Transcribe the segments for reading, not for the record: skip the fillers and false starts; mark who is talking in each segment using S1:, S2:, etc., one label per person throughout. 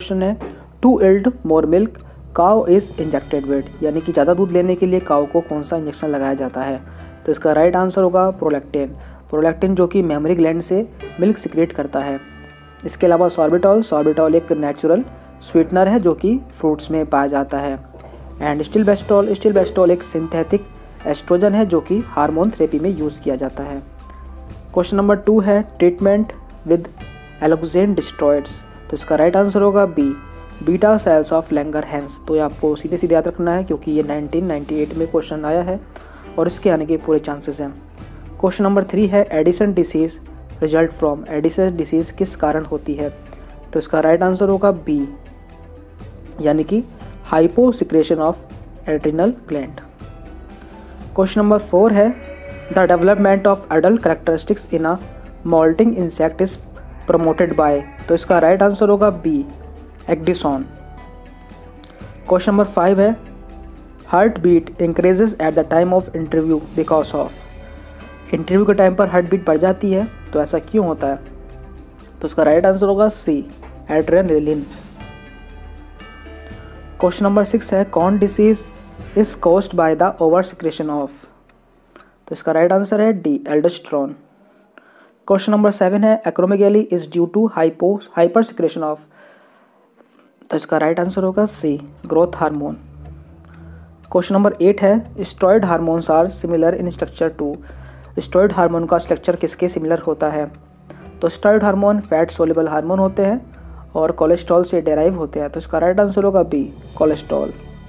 S1: Question है to yield more milk cow is injected with, यानी कि ज़्यादा दूध लेने के लिए काउ को कौन सा इंजेक्शन लगाया जाता है। तो इसका राइट आंसर होगा प्रोलैक्टिन। प्रोलैक्टिन जो कि मेमोरी ग्लैंड से मिल्क सिक्रेट करता है। इसके अलावा सॉर्बिटॉल, सॉर्बिटॉल एक नेचुरल स्वीटनर है जो कि फ्रूट्स में पाया जाता है। एंड स्टिलबेस्टॉल, स्टिलबेस्टॉल एक सिंथेटिक एस्ट्रोजन है जो कि हार्मोन थेरेपी में यूज़ किया जाता है। क्वेश्चन नंबर 2 है ट्रीटमेंट विद एलोक्सेन डिस्ट्रॉयड्स। तो इसका राइट आंसर होगा B, beta cells of Langerhans. तो ये आपको सीधे सीधे याद रखना है क्योंकि ये 1998 में क्वेश्चन आया है और इसके आने के पूरे चांसेस हैं। क्वेश्चन नंबर 3 है Addison disease result from, Addison disease किस कारण होती है। तो इसका राइट आंसर होगा बी, यानी कि hyposecretion of adrenal gland. Question number 4 है the development of adult characteristics in a moulting insect is promoted by. तो इसका राइट आंसर होगा बी, एक्डिसोन। क्वेश्चन नंबर 5 है heart beat increases at the time of interview because of. Interview के time पर heart beat बढ़ जाती है, तो ऐसा क्यों होता है। तो इसका राइट आंसर होगा सी, एड्रेनलिन। क्वेश्चन नंबर 6 है कौन disease is caused by the over secretion of. तो इसका राइट आंसर है डी, एल्डोस्टेरोन। क्वेश्चन नंबर 7 है acromegaly is due to hyper secretion of. तो इसका राइट आंसर होगा C, growth hormone. Question number 8 है steroid hormones are similar in structure to. Steroid hormone का structure किसके सिमिलर होता है। तो steroid hormone fat soluble hormone होते हैं और कोलेस्ट्रॉल से डेराइव होते हैं। तो इसका राइट आंसर होगा B, cholesterol.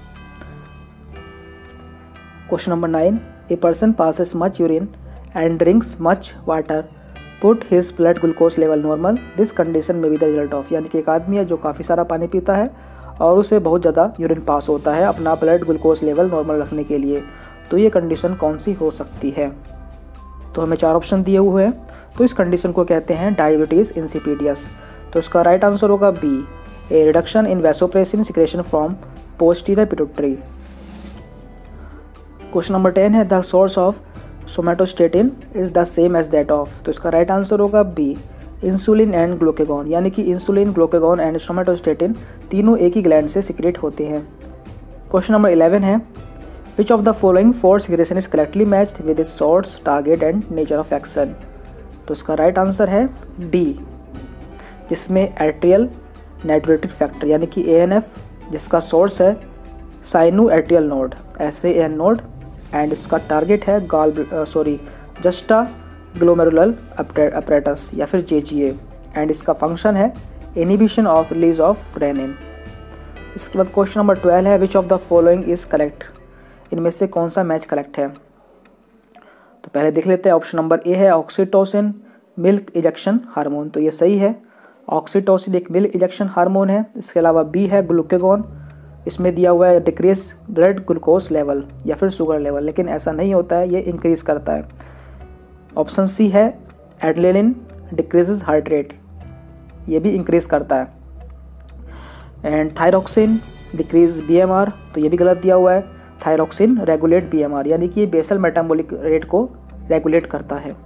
S1: Question number 9 a person passes much urine and drinks much water but his blood glucose level normal this condition may be the result of. यानी कि एक आदमी है जो काफ़ी सारा पानी पीता है और उसे बहुत ज़्यादा यूरिन पास होता है अपना ब्लड ग्लूकोज लेवल नॉर्मल रखने के लिए। तो ये कंडीशन कौन सी हो सकती है। तो हमें 4 ऑप्शन दिए हुए हैं। तो इस कंडीशन को कहते हैं डायबिटीज़ इंसिपिडियस। तो इसका राइट आंसर होगा B, a reduction in vasopressin secretion from posterior pituitary. Question number 10 है the source of somatostatin is the same as that of. तो इसका राइट आंसर होगा बी, इंसुलिन एंड ग्लूकेगॉन। यानी कि insulin, glucagon and somatostatin तीनों एक ही gland से secrete होते हैं। क्वेश्चन नंबर 11 है which of the following 4 secretion is correctly matched with its source, target and nature of action. तो इसका राइट आंसर है डी, जिसमें एट्रियल नेट्रोरेटिक फैक्टर यानी कि ANF जिसका सोर्स है sino atrial node, SAN node, and इसका टारगेट है जस्टा ग्लोमेरुलर अपरेटस या फिर JGA, एंड इसका फंक्शन है inhibition of release of renin. इसके बाद क्वेश्चन नंबर 12 है which of the following is correct. इनमें से कौन सा मैच करेक्ट है। तो पहले देख लेते हैं। ऑप्शन नंबर ए है ऑक्सीटोसिन मिल्क इजेक्शन हार्मोन। तो ये सही है, ऑक्सीटोसिन एक मिल्क इजेक्शन हार्मोन है। इसके अलावा बी है ग्लूकेगॉन, इसमें दिया हुआ है डिक्रीज ब्लड ग्लूकोज लेवल या फिर शुगर लेवल, लेकिन ऐसा नहीं होता है, ये इंक्रीज करता है। ऑप्शन सी है एड्रेनलिन डिक्रीजेज हार्ट रेट, ये भी इंक्रीज करता है। एंड थायरोक्सिन डिक्रीज BMR, तो ये भी गलत दिया हुआ है। थायरोक्सिन रेगुलेट BMR, यानी कि ये बेसल मेटाबॉलिक रेट को रेगुलेट करता है।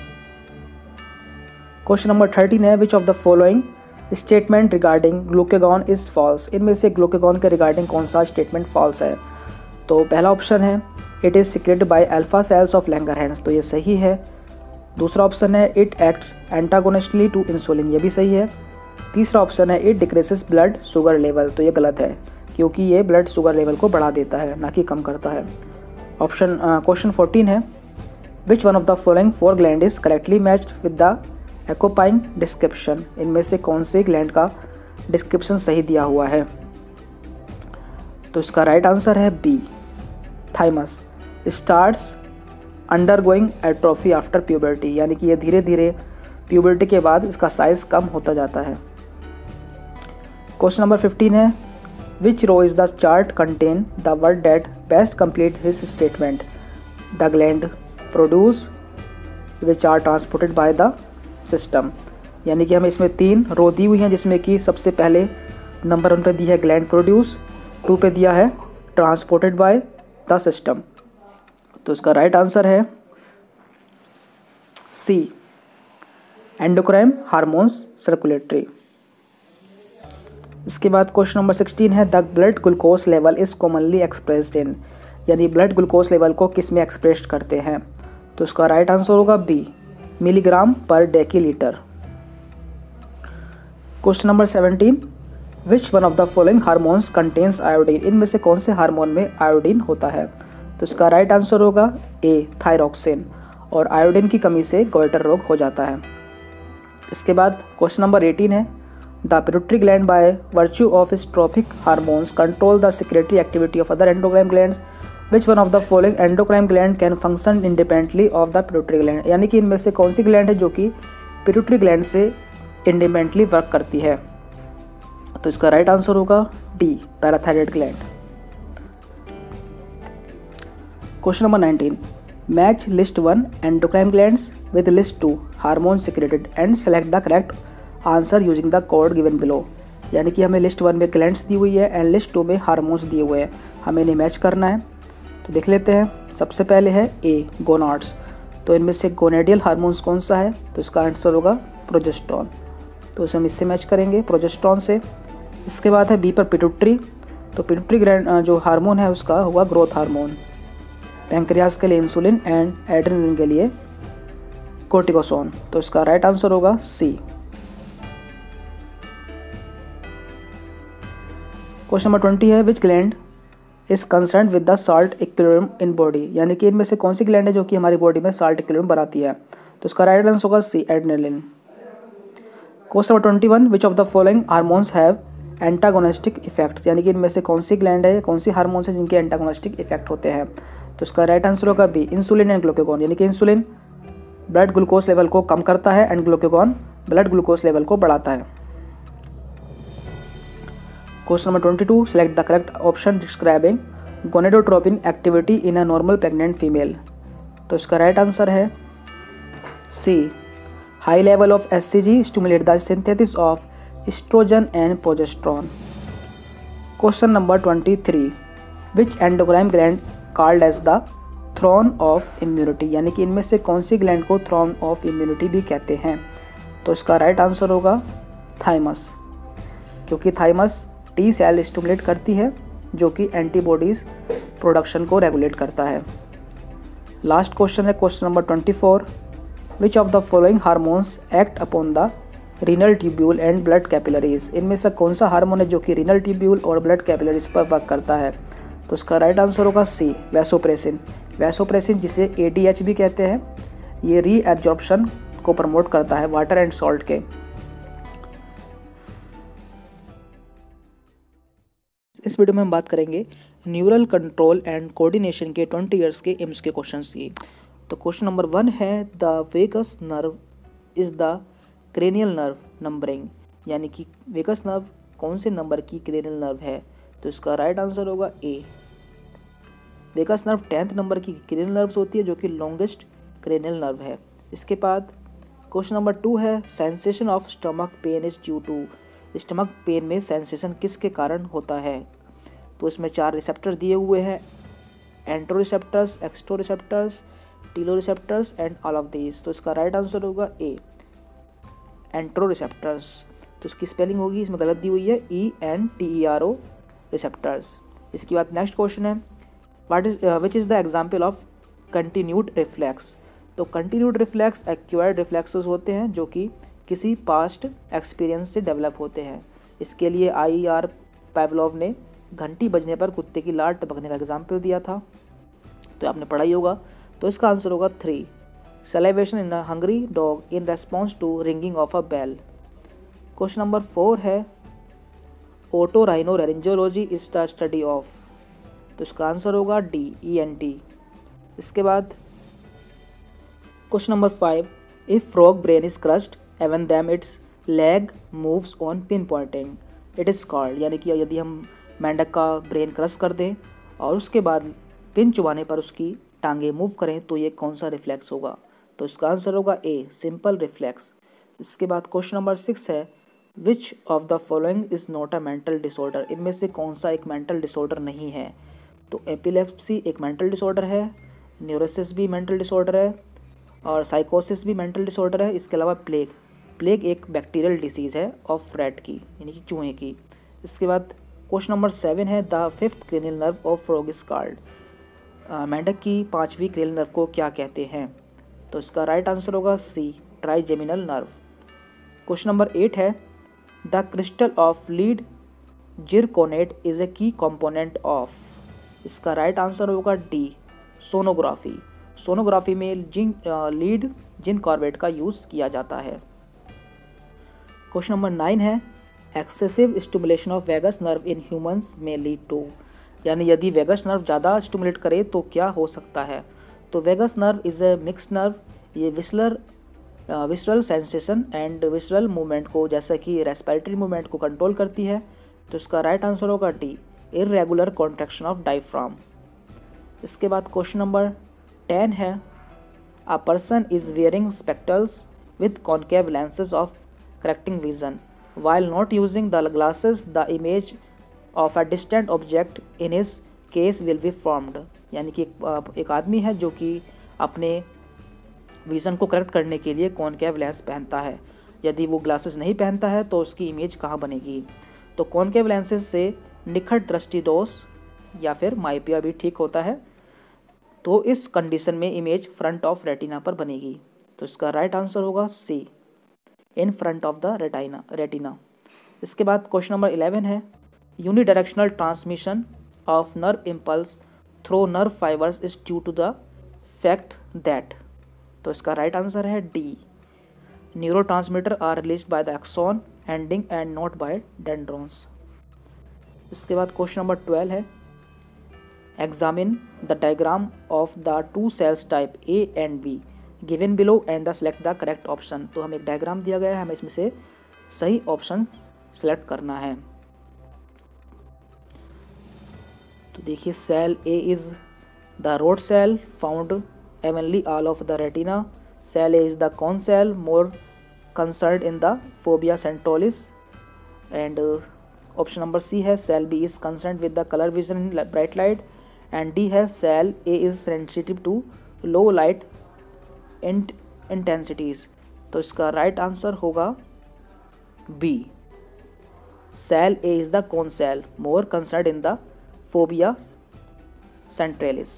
S1: क्वेश्चन नंबर 13 है which of the following statement regarding glucagon is false. इनमें से ग्लूकेगॉन के रिगार्डिंग कौन सा स्टेटमेंट फॉल्स है। तो पहला ऑप्शन है it is secreted by alpha cells of Langerhans, तो ये सही है। दूसरा ऑप्शन है it acts antagonistically to insulin, ये भी सही है। तीसरा ऑप्शन है it decreases blood sugar level, तो ये गलत है क्योंकि ये ब्लड शुगर लेवल को बढ़ा देता है ना कि कम करता है। क्वेश्चन 14 है which one of the following 4 gland is correctly matched with the एक्वापाइन डिस्क्रिप्शन। इनमें से कौन से ग्लैंड का डिस्क्रिप्शन सही दिया हुआ है। तो इसका राइट आंसर है B, thymus starts undergoing atrophy after puberty, यानी कि ये धीरे धीरे प्यूबर्टी के बाद इसका साइज कम होता जाता है। क्वेश्चन नंबर 15 है which row is the chart contain the word that best complete this statement the gland produce which are transported by the system. यानी कि हमें इसमें 3 रो दी हुई हैं जिसमें कि सबसे पहले नंबर 1 पे दी है ग्लैंड प्रोड्यूस, 2 पे दिया है ट्रांसपोर्टेड बाय द सिस्टम। तो इसका राइट आंसर है सी, एंडोक्राइन हार्मोन्स सर्कुलेटरी। इसके बाद क्वेश्चन नंबर 16 है, the blood glucose level is commonly expressed in, यानी ब्लड ग्लूकोज लेवल को किस में एक्सप्रेस करते हैं। तो इसका राइट आंसर होगा B, milligram per decilitre. Question number 17, which one of the following hormones contains iodine, इनमें से कौन से हार्मोन में आयोडीन होता है। तो इसका राइट आंसर होगा ए, थायरॉक्सिन, और आयोडीन की कमी से गोइटर रोग हो जाता है। इसके बाद क्वेश्चन नंबर 18 है, the pituitary gland by virtue of its tropic hormones control the secretory activity of other endocrine glands, which one of the following endocrine gland can function independently of the pituitary gland, यानी कि इनमें से कौन सी gland है जो कि pituitary gland से इंडिपेंडेंटली वर्क करती है। तो इसका राइट आंसर होगा D, parathyroid gland. Question number 19, match list 1 endocrine glands with list 2 hormone secreted and select the correct answer using the code given below, यानी कि हमें लिस्ट 1 में ग्लैंड्स दी हुई है एंड लिस्ट 2 में हार्मोन्स दिए हुए हैं, हमें इन्हें मैच करना है। तो देख लेते हैं। सबसे पहले है ए, गोनाड्स, तो इनमें से गोनेडियल हार्मोन्स कौन सा है। तो इसका आंसर होगा प्रोजेस्टेरोन, तो इसे हम इससे मैच करेंगे प्रोजेस्टेरोन से। इसके बाद है बी पर पिट्यूटरी, तो पिट्यूटरी ग्लैंड जो हार्मोन है उसका हुआ ग्रोथ हार्मोन, पैंक्रियास के लिए इंसुलिन एंड एड्रेनलिन के लिए कोर्टिकोसोन। तो इसका राइट आंसर होगा सी। क्वेश्चन नंबर 20 है, which gland is concern with the salt equilibrium in body, यानी कि इनमें से कौन सी ग्लैंड है जो कि हमारी बॉडी में साल्ट इक्विलिब्रियम बनाती है। तो इसका राइट आंसर होगा C, adrenaline. Question number 21, which of the following hormones have antagonistic effects, यानी कि इनमें से कौन सी ग्लैंड है, कौन सी हार्मोन्स है जिनके एंटागोनिस्टिक इफेक्ट होते हैं। तो इसका राइट आंसर होगा बी, इंसुलिन एंड ग्लूकागॉन, यानी कि इंसुलिन ब्लड ग्लूकोज लेवल को कम करता है and glucagon blood glucose level को बढ़ाता है। Question number 22, select the correct option describing gonadotropin activity in a normal pregnant female. तो इसका राइट आंसर है C, high level of HCG stimulate the synthesis of oestrogen and progesterone. Question number 23, which endocrine gland called as the throne of immunity, यानी कि इनमें से कौन सी gland को थ्रोन ऑफ इम्यूनिटी भी कहते हैं। तो इसका राइट आंसर होगा थाइमस, क्योंकि थाइमस टी सेल स्टिमुलेट करती है जो कि एंटीबॉडीज़ प्रोडक्शन को रेगुलेट करता है। लास्ट क्वेश्चन है question number 24, which of the following hormones act upon the renal tubule and blood capillaries, इनमें से कौन सा हार्मोन है जो कि रीनल ट्यूब्यूल और ब्लड कैपिलरीज पर वर्क करता है। तो इसका राइट आंसर होगा सी, वैसोप्रेसिन। वैसोप्रेसिन जिसे एडीएच भी कहते हैं, ये रीएब्जॉर्प्शन को प्रमोट करता है वाटर एंड सॉल्ट के। इस वीडियो में हम बात करेंगे न्यूरल कंट्रोल एंड कोऑर्डिनेशन के 20 इयर्स के एम्स के क्वेश्चंस की। तो क्वेश्चन नंबर 1 है, the vagus nerve is the cranial nerve numbering, यानी कि वेगस नर्व कौन से नंबर की क्रेनियल नर्व है। तो इसका राइट आंसर होगा A, vagus nerve 10th number की क्रेनियल नर्व होती है जो कि लॉन्गेस्ट क्रेनियल नर्व है। इसके बाद क्वेश्चन नंबर 2 है, sensation of stomach pain is due to, stomach pain में सेंसेशन किसके कारण होता है। तो इसमें 4 रिसेप्टर दिए हुए हैं, entero receptors, extero receptors, telo receptors and all of these. तो इसका राइट आंसर होगा ए, एंट्रो रिसेप्टर्स। तो इसकी स्पेलिंग होगी, इसमें गलत दी हुई है, ENTERO रिसेप्टर्स। इसके बाद नेक्स्ट क्वेश्चन है, which is the example of continued reflex. तो कंटिन्यूड रिफ्लेक्स एक्वायर्ड रिफ्लेक्सेस होते हैं जो कि किसी पास्ट एक्सपीरियंस से डेवलप होते हैं। इसके लिए IER पावलोव ने घंटी बजने पर कुत्ते की लार टपकने का एग्जाम्पल दिया था, तो आपने पढ़ा ही होगा। तो इसका आंसर होगा 3, salivation in a hungry dog in response to ringing of a bell. Question number 4 है, otorhinolaryngology is the study of. तो इसका आंसर होगा डी, ENT। इसके बाद question number 5, if frog brain is crushed even then its leg moves on pin pointing it is called, यानी कि यदि हम मेंढक का ब्रेन क्रश कर दें और उसके बाद पिन चुबाने पर उसकी टांगे मूव करें तो ये कौन सा रिफ्लेक्स होगा। तो इसका आंसर होगा ए, सिंपल रिफ्लेक्स। इसके बाद क्वेश्चन नंबर 6 है, which of the following is not a mental disorder, इनमें से कौन सा एक मेंटल डिसऑर्डर नहीं है। तो एपिलेप्सी एक मेंटल डिसऑर्डर है, न्यूरोसिस भी मेंटल डिसऑर्डर है और साइकोसिस भी मेंटल डिसऑर्डर है। इसके अलावा प्लेग एक बैक्टीरियल डिसीज़ है ऑफ रैट की, यानी कि चूहे की। इसके बाद क्वेश्चन नंबर 7 है the fifth cranial nerve of frog is called. मेंढक की पांचवी क्रेनियल नर्व को क्या कहते हैं? तो इसका राइट आंसर होगा C, trigeminal nerve. Question number 8 है the crystal of lead zirconate is a key component of. इसका राइट आंसर होगा डी, सोनोग्राफी। सोनोग्राफी में लीड जिंक कार्बेट का यूज़ किया जाता है। क्वेश्चन नंबर 9 है excessive stimulation of vagus nerve in humans में लीड टू, यानी यदि वेगस नर्व ज़्यादा स्टिमुलेट करे तो क्या हो सकता है? तो vagus nerve is a mixed nerve, ये visceral sensation and visceral movement को, जैसा कि रेस्पिरेटरी मूवमेंट को कंट्रोल करती है। तो इसका राइट आंसर होगा D, irregular contraction of diaphragm. इसके बाद क्वेश्चन नंबर 10 है a person is wearing spectacles with concave lenses of correcting vision while not using the glasses the image of a distant object in his case will be formed। यानी कि एक आदमी है जो कि अपने विज़न को करेक्ट करने के लिए कॉनकेव लेंस पहनता है। यदि वो ग्लासेस नहीं पहनता है तो उसकी इमेज कहाँ बनेगी? तो कॉनकेव लेंसेज से निखट दृष्टि दोष या फिर माइपिया भी ठीक होता है। तो इस कंडीशन में इमेज फ्रंट ऑफ रेटिना पर बनेगी। तो इसका राइट आंसर होगा C, in front of the retina. इसके बाद क्वेश्चन नंबर 11 है unidirectional transmission of nerve impulse through nerve fibres is due to the fact that. तो इसका राइट आंसर है D, neurotransmitter are released by the axon ending and not by dendrons. इसके बाद question number 12 है examine the diagram of the two cells type A and B given below and the select the correct option. तो हमें एक diagram दिया गया है, हमें इसमें से सही ऑप्शन सेलेक्ट करना है। तो देखिए cell A is the rod cell found evenly all of the retina. Cell A is the cone cell more concerned in the fovea centralis. And option number C है cell B is concerned with the colour vision in bright light. And D है cell A is sensitive to low light intensities. तो इसका right answer होगा B, cell A is the cone cell more concerned in the fovea centralis.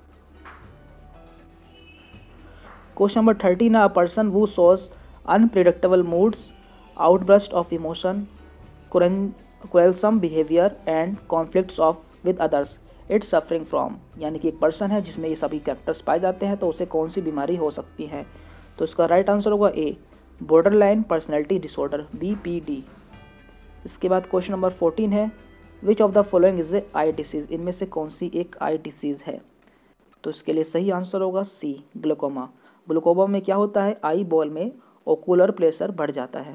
S1: Question number 13 a person who shows unpredictable moods, outbursts of emotion, quarrelsome behavior and conflicts with others it's suffering from. यानी कि एक person है जिसमें ये सभी characters पाए जाते हैं, तो उसे कौन सी बीमारी हो सकती है? तो इसका राइट आंसर होगा A, borderline personality disorder, BPD। इसके बाद क्वेश्चन नंबर 14 है which of the following is a eye disease. इनमें से कौन सी एक आई डिसीज़ है? तो इसके लिए सही आंसर होगा सी, ग्लूकोमा। ग्लूकोमा में क्या होता है, आई बॉल में ओकुलर प्रेशर बढ़ जाता है।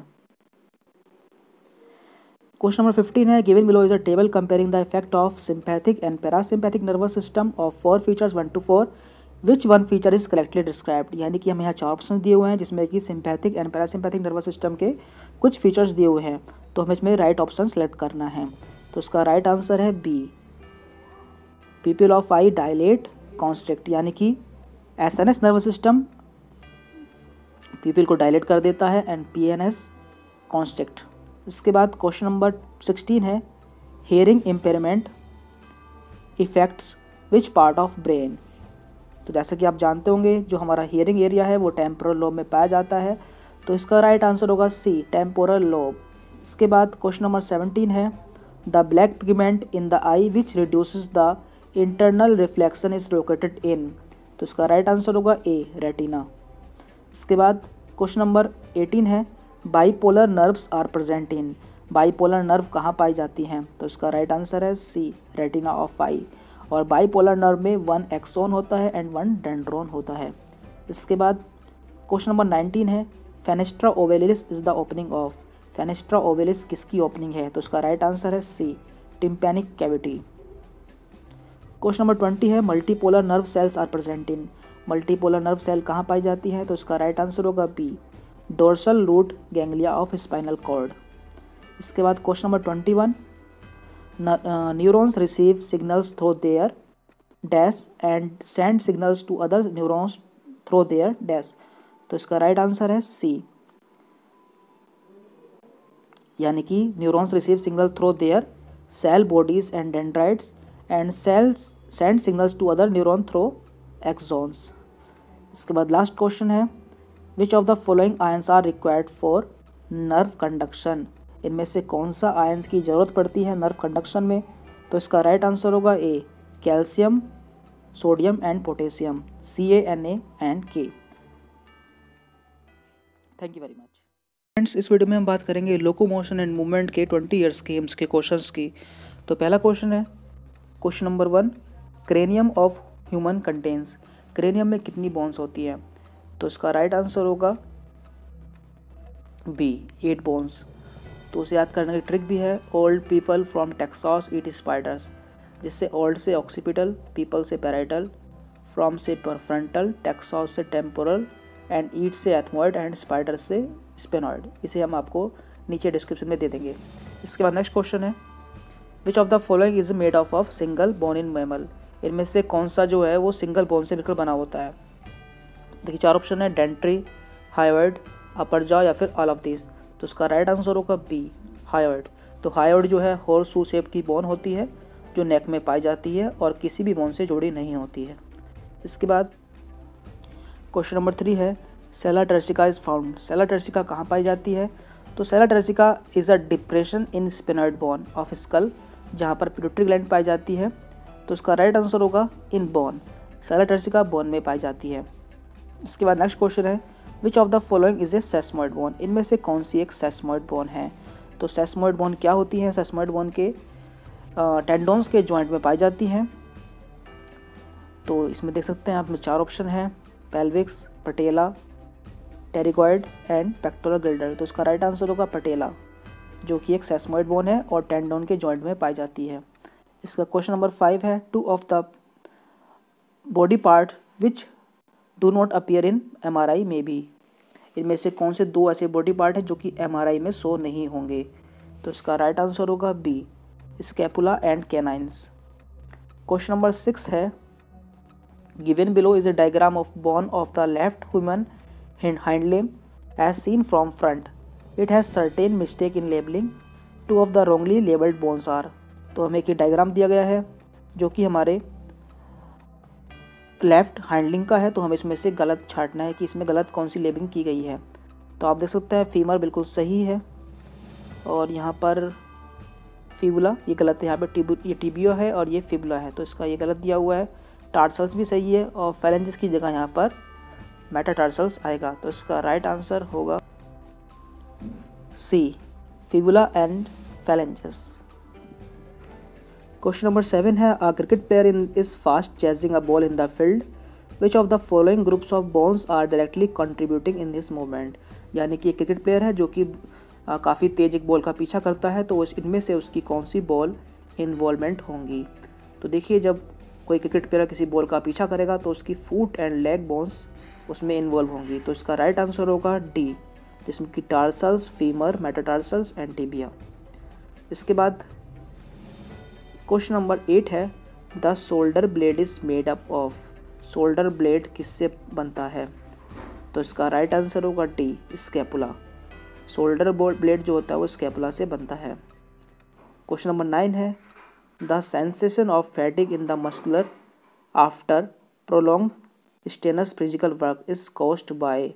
S1: क्वेश्चन नंबर 15 है given below is a table comparing the effect of sympathetic and parasympathetic nervous system of 4 features 1 to 4 which one feature is correctly described. यानी कि हमें यहाँ 4 ऑप्शन दिए हुए हैं जिसमें कि sympathetic and parasympathetic nervous system के कुछ फीचर्स दिए हुए हैं, तो हमें इसमें राइट ऑप्शन सेलेक्ट करना है। तो इसका राइट आंसर है B, pupil of eye dilate constrict. यानी कि SNS नर्वस सिस्टम पीपल को डायलेट कर देता है एंड PNS कॉन्स्ट्रिक्ट। इसके बाद क्वेश्चन नंबर 16 है hearing impairment effects which part of brain. तो जैसा कि आप जानते होंगे जो हमारा हियरिंग एरिया है वो टेम्पोरल लोब में पाया जाता है, तो इसका राइट आंसर होगा सी, टेम्पोरल लोब। इसके बाद क्वेश्चन नंबर 17 है the black pigment in the eye which reduces the internal reflection is located in. तो इसका राइट आंसर होगा ए, रेटिना। इसके बाद क्वेश्चन नंबर 18 है bipolar nerves are present in. Bipolar nerve कहाँ पाई जाती हैं? तो इसका राइट आंसर है सी, रेटिना ऑफ आई। और बाईपोलर नर्व में 1 एक्सॉन होता है एंड 1 डेंड्रॉन होता है। इसके बाद क्वेश्चन नंबर 19 है fenestra ovalis is the opening of. Fenestra ovalis किसकी ओपनिंग है? तो इसका राइट आंसर है C, tympanic cavity. Question number 20 है multipolar nerve cells are present in. Multipolar nerve cell कहाँ पाई जाती है? तो इसका राइट आंसर होगा B, dorsal root ganglia of spinal cord. इसके बाद question number 21 neurons receive signals through their dash and send signals to other neurons through their dash. तो इसका राइट आंसर है सी, यानी कि neurons receive signal through their cell bodies and dendrites and cells send signals to other neuron through axons. इसके बाद last question है, which of the following ions are required for nerve conduction, इनमें से कौन सा ions की ज़रूरत पड़ती है नर्व कंडक्शन में। तो इसका राइट आंसर होगा A, calcium, sodium and potassium, CaNa and K। Thank you very much friends. इस वीडियो में हम बात करेंगे लोकोमोशन एंड मूवमेंट के 20 ईयर्स गेम्स के क्वेश्चंस की। तो पहला क्वेश्चन है, question number 1, cranium of human contents, cranium में कितनी बोन्स होती हैं। तो इसका राइट आंसर होगा बी, 8 बोन्स। तो उसे याद करने की ट्रिक भी है, old people from Texas eat spiders, जिससे ओल्ड से ऑक्सीपिटल, पीपल से पैराइटल, फ्रॉम से फ्रंटल, टेक्सास से टेम्पोरल एंड ईट से एथमोइड एंड स्पाइडर से स्पेनॉइड। इसे हम आपको नीचे डिस्क्रिप्शन में दे देंगे। इसके बाद नेक्स्ट क्वेश्चन है, which of the following is made of single bone in mammal, इनमें से कौन सा जो है वो सिंगल बोन से मिलकर बना होता है। देखिए 4 ऑप्शन है, डेंट्री, हायोइड, अपर जॉ या फिर ऑल ऑफ दिस। तो उसका राइट आंसर होगा बी, हायोइड। तो हायोइड जो है हॉर्स शू शेप की बोन होती है जो नेक में पाई जाती है और किसी भी बोन से जुड़ी नहीं होती है। इसके बाद क्वेश्चन नंबर 3 है, sella turcica is found, sella turcica कहाँ पाई जाती है। तो sella turcica is a depression in sphenoid bone of skull, जहाँ पर पिट्यूटरी ग्लैंड पाई जाती है। तो उसका राइट आंसर होगा in bone, sella turcica bone में पाई जाती है। इसके बाद नेक्स्ट क्वेश्चन है, which of the following is a sesamoid bone, इनमें से कौन सी एक सेस्मोइड बोन है। तो सेस्मोइड बोन क्या होती है, सेस्मोइड बोन के टेंडोन्स के जॉइंट में पाई जाती हैं। तो इसमें देख सकते हैं आप में 4 ऑप्शन हैं, pelvis, patella, pterygoid and pectoral girdle. तो इसका राइट आंसर होगा पटेला, जो कि एक सेस्मोइड बोन है और टेंडोन के जॉइंट में पाई जाती है। इसका क्वेश्चन नंबर 5 है, 2 of the body part which do not appear in MRI में बी, इनमें से कौन से 2 ऐसे बॉडी पार्ट हैं जो कि MRI में शो नहीं होंगे। तो इसका राइट आंसर होगा B, scapula and canines. Question number 6 है, given below is a diagram of bone of the left human hind limb as seen from front. It has certain mistake in labeling. 2 of the wrongly labeled bones are. तो हमें एक diagram दिया गया है जो कि हमारे लेफ्ट हैंडलिंग का है। तो हमें इसमें से गलत छांटना है कि इसमें गलत कौन सी लेबलिंग की गई है। तो आप देख सकते हैं फीमर बिल्कुल सही है और यहाँ पर फिबुला ये गलत है, यहाँ पे ये टिबियो है और ये फिबुला है, तो इसका ये गलत दिया हुआ है। टार्सल्स भी सही है और फेलेंजिस की जगह यहाँ पर मेटाटार्सल्स आएगा। तो इसका राइट आंसर होगा C, fibula and phalanges. Question number 7 है, a cricket player is fast chasing a ball in the field, which of the following groups of bones are directly contributing in this movement. यानी कि एक cricket player है जो कि काफ़ी तेज एक ball का पीछा करता है, तो इनमें से उसकी कौन सी बॉल इन्वॉल्वमेंट होंगी। तो देखिए जब कोई क्रिकेट प्लेयर किसी बॉल का पीछा करेगा तो उसकी फुट एंड लेग बोन्स उसमें इन्वॉल्व होंगी। तो इसका राइट आंसर होगा डी, जिसमें कि tarsals, femur, metatarsals and tibia. इसके बाद क्वेश्चन नंबर 8 है, the shoulder blade is made up of, shoulder blade किससे बनता है। तो इसका राइट आंसर होगा डी, स्कैपुला। शोल्डर ब्लेड जो होता है वो स्कैपुला से बनता है। क्वेश्चन नंबर 9 है, the sensation of fatigue in the muscular after prolong strenuous physical work is caused by,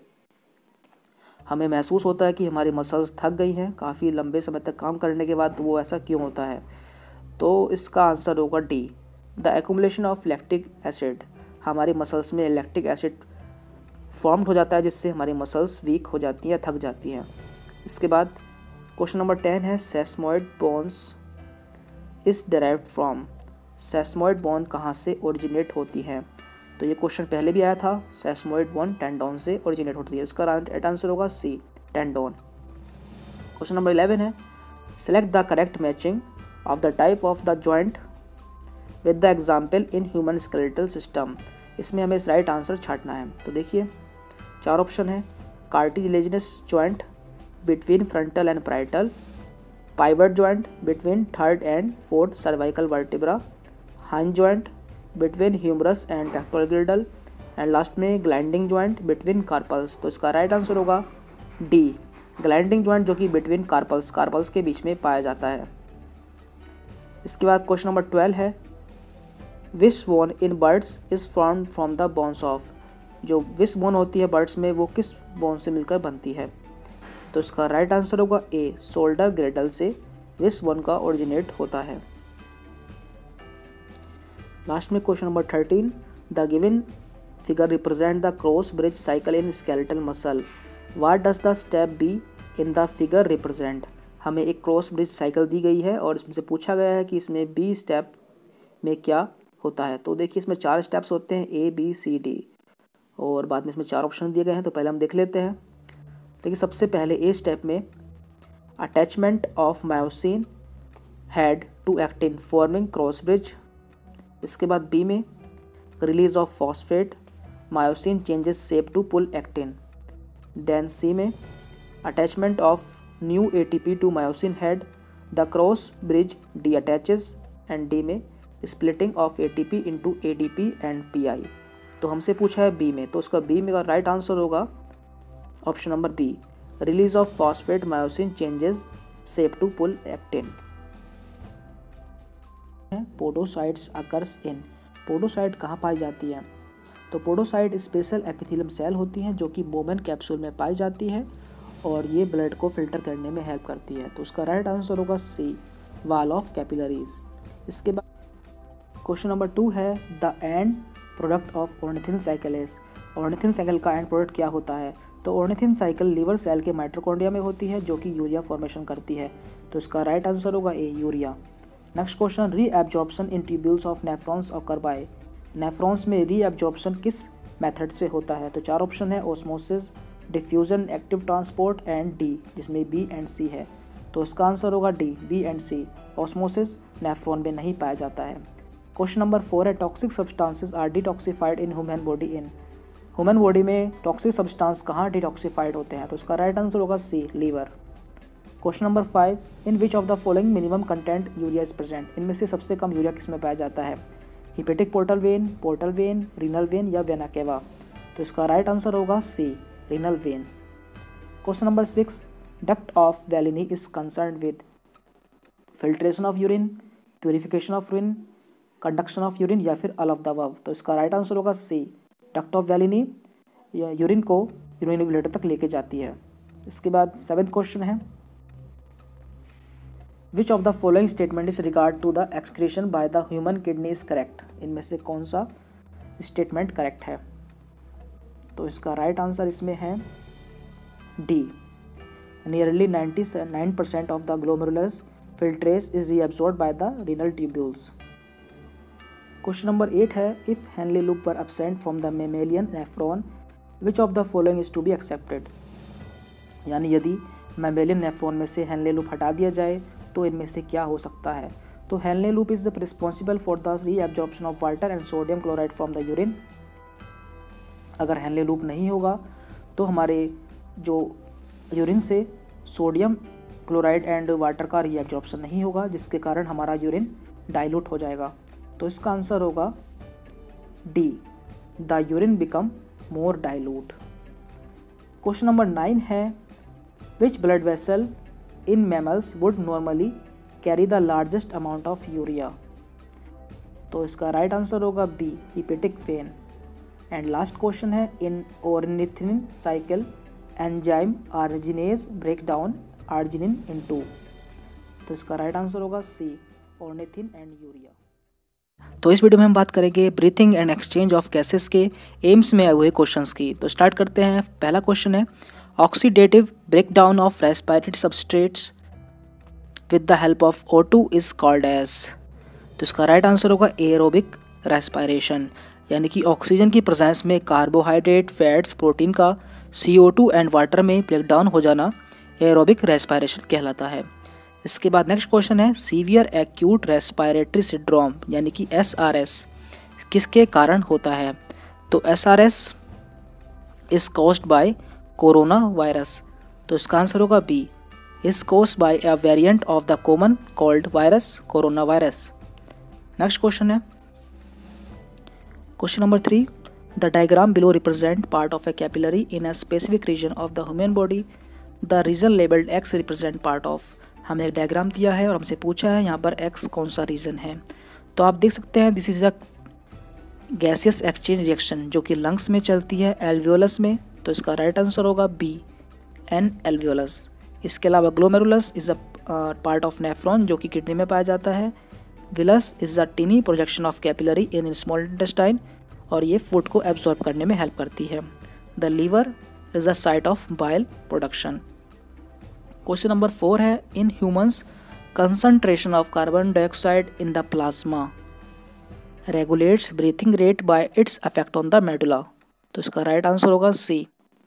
S1: हमें महसूस होता है कि हमारी मसल्स थक गई हैं काफ़ी लंबे समय तक काम करने के बाद, तो वो ऐसा क्यों होता है। तो इसका आंसर होगा D, the accumulation of lactic acid, हमारी मसल्स में लैक्टिक एसिड फॉर्म्ड हो जाता है जिससे हमारी मसल्स वीक हो जाती हैं, थक जाती हैं। इसके बाद क्वेश्चन नंबर 10 है, sesamoid bones is derived from, sesamoid bone कहाँ से ओरिजिनेट होती हैं। तो ये क्वेश्चन पहले भी आया था, सेस्मोइड बोन टेंडोन से ओरिजिनेट होती है। इसका राइट आंसर होगा सी, टेंडोन। क्वेश्चन नंबर 11 है, select the correct matching of the type of the joint with the example in human skeletal system. इसमें हमें इस राइट आंसर छांटना है। तो देखिए 4 ऑप्शन है, cartilaginous joint between frontal and parietal, pivot joint between 3rd and 4th cervical vertebra, hinge joint between humerus and pectoral girdle and last में gliding joint between carpals. तो इसका राइट आंसर होगा D, gliding joint जो कि between carpals के बीच में पाया जाता है। इसके बाद क्वेश्चन नंबर 12 है wishbone in birds is formed from the bones of. जो विश बोन होती है बर्ड्स में वो किस बोन से मिलकर बनती है? तो इसका राइट आंसर होगा ए, शोल्डर ग्रेडल से विश बोन का ओरिजिनेट होता है। लास्ट में question number 13, the given figure represent the cross bridge cycle in skeletal muscle, what does the step B in the figure represent. हमें एक cross bridge cycle दी गई है और इसमें से पूछा गया है कि इसमें बी स्टेप में क्या होता है। तो देखिए इसमें 4 स्टेप्स होते हैं, ए बी सी डी, और बाद में इसमें 4 ऑप्शन दिए गए हैं। तो पहले हम देख लेते हैं। देखिए सबसे पहले ए स्टेप में attachment of myosin head to actin forming cross bridge. इसके बाद बी में release of phosphate myosin changes shape to pull actin. Then C में attachment of new ATP to myosin head the cross bridge D attaches. And D में splitting of ATP into ADP and Pi. तो हमसे पूछा है B में, तो उसका B में का राइट आंसर होगा option number B, release of phosphate myosin changes shape to pull actin. Podocytes occurs in, podocyte कहाँ पाई जाती है? तो पोडोसाइट स्पेशल एपिथेलियम सेल होती हैं जो कि बोमेन कैप्सूल में पाई जाती है और ये ब्लड को फिल्टर करने में हेल्प करती है। तो उसका राइट आंसर होगा सी, वॉल ऑफ कैपिलरीज। इसके बाद क्वेश्चन नंबर 2 है the end product of ornithine cycle is. Ornithine cycle का एंड प्रोडक्ट क्या होता है? तो ऑर्निथिन साइकिल लीवर सेल के माइटोकॉन्ड्रिया में होती है जो कि यूरिया फॉर्मेशन करती है। तो इसका राइट आंसर होगा A, urea. Next question, reabsorption in tubules of nephrons occur by. Nephrons में रीएब्जॉर्प्शन किस मेथड से होता है? तो 4 ऑप्शन है, osmosis, diffusion, active transport and D, जिसमें बी एंड सी है। तो इसका आंसर होगा D, B and C. Osmosis nephron में नहीं पाया जाता है। क्वेश्चन नंबर 4 है toxic substances are detoxified in human body in. Human body में टॉक्सिक सब्सटेंस कहाँ डिटॉक्सिफाइड होते हैं? तो इसका राइट आंसर होगा C, liver. Question number 5, in which of the following minimum content urea is present. इनमें से सबसे कम यूरिया किस में पाया जाता है? Hepatic portal vein, renal vein या वेना केवा। तो इसका राइट आंसर होगा C, renal vein. Question number 6, duct of Bellini is concern with filtration of urine, purification of urine, conduction of urine या फिर ऑल ऑफ द अबव। तो इसका right answer होगा C, duct of Bellini urine को urinary तक लेके जाती है। इसके बाद 7th क्वेश्चन है which of the following statement is regard to the excretion by the human kidney is correct. इनमें से कौन सा स्टेटमेंट करेक्ट है? तो इसका राइट आंसर इसमें है D, nearly 99% of the glomerulus filtrates is reabsorbed by the renal tubules. Question number 8 है if Henle loop were absent from the mammalian nephron which of the following is to be expected. यानी यदि mammalian nephron में से Henle loop हटा दिया जाए तो इनमें से क्या हो सकता है? तो Henle loop is the responsible for the reabsorption of water and sodium chloride from the urine. अगर हेनले लूप नहीं होगा तो हमारे जो यूरिन से सोडियम क्लोराइड एंड वाटर का रीअब्जॉर्प्शन नहीं होगा, जिसके कारण हमारा यूरिन डाइल्यूट हो जाएगा। तो इसका आंसर होगा D, the urine become more dilute. Question number 9 है which blood vessel in mammals would normally carry the largest amount of urea. तो इसका राइट आंसर होगा B, hepatic vein. And last question है in ornithine cycle enzyme arginase break down arginine in 2। तो इसका right answer होगा सी, ornithine and urea. तो इस video में हम बात करेंगे breathing and exchange of gases के एम्स में आए हुए क्वेश्चंस की। तो स्टार्ट करते हैं। पहला क्वेश्चन है oxidative breakdown of respiratory substrates with the help of O2 is called as. तो इसका राइट आंसर होगा एरोबिक रेस्पिरेशन, यानी कि ऑक्सीजन की प्रेजेंस में कार्बोहाइड्रेट, फैट्स, प्रोटीन का CO2 एंड वाटर में ब्रेकडाउन हो जाना एरोबिक रेस्पिरेशन कहलाता है। इसके बाद नेक्स्ट क्वेश्चन है सीवियर एक्यूट रेस्पिरेटरी सिंड्रोम यानी कि SRS किसके कारण होता है। तो SRS is caused by corona virus. तो इसका आंसर होगा B, is caused by a variant of the common cold virus corona virus. Next question है question number 3, the diagram below represent part of a capillary in a specific region of the human body the region labelled X represent part of. हमें एक diagram दिया है और हमसे पूछा है यहाँ पर एक्स कौन सा रीजन है। तो आप देख सकते हैं this is a gaseous exchange reaction जो कि लंग्स में चलती है, एल्वियोलस में। तो इसका राइट आंसर होगा बी, एन एल्वियोलस। इसके अलावा glomerulus is a part of nephron जो कि किडनी में पाया जाता है। Villus is a tiny projection of capillary in small intestine और ये फूड को एब्जॉर्ब करने में हेल्प करती है। The liver is the site of bile production. Question number 4 है, in humans concentration of carbon dioxide in the plasma regulates breathing rate by its effect on the medulla. तो इसका right answer होगा सी।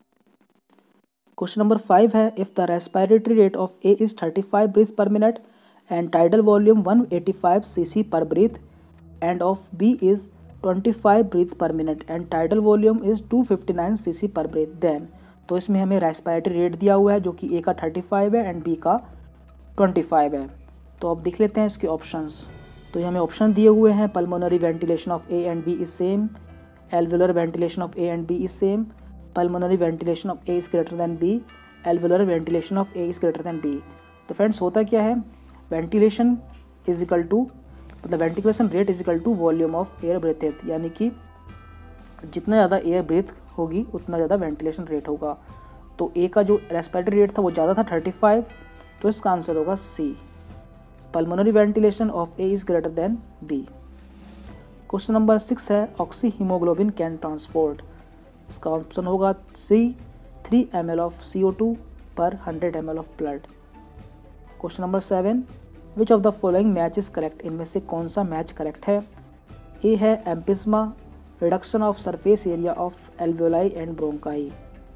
S1: Question number 5 है, if the respiratory rate of A is 35 breath per minute and tidal volume 185 cc per breath and of B is 25 breath per minute and tidal volume is 259 cc per breath then. तो इसमें हमें respiratory rate दिया हुआ है जो कि ए का 35 है एंड बी का 25 है। तो अब देख लेते हैं इसके ऑप्शंस। तो ये हमें ऑप्शन दिए हुए हैं, pulmonary ventilation of A and B is same, alveolar ventilation of A and B is same, pulmonary ventilation of A is greater than B, alveolar ventilation of A is greater than B. तो friends होता क्या है, ventilation is equal to मतलब ventilation rate is equal to volume of air breathed, यानी कि जितना ज़्यादा air breath होगी उतना ज़्यादा वेंटिलेशन रेट होगा। तो ए का जो रेस्पिरेटरी रेट था वो ज़्यादा था 35, तो इसका आंसर होगा C, pulmonary ventilation of A is greater than B. Question number 6 है, ऑक्सी हीमोग्लोबिन कैन ट्रांसपोर्ट। इसका ऑप्शन होगा C, 3 ml of CO2 per 100 ml of blood. Question number 7, which of the following match is correct. इनमें से कौन सा match correct है। A है emphysema, reduction of surface area of alveoli and bronchi,